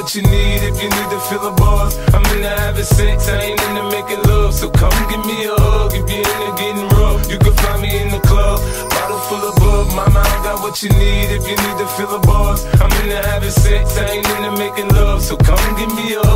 what you need if you need to feel the buzz. I'm into having sex, I ain't into making love. So come give me a hug if you're into getting rough. You can find me in the club, bottle full of bug. Mama, I got what you need if you need to feel the buzz. I'm into having sex, I ain't into making love. So come give me a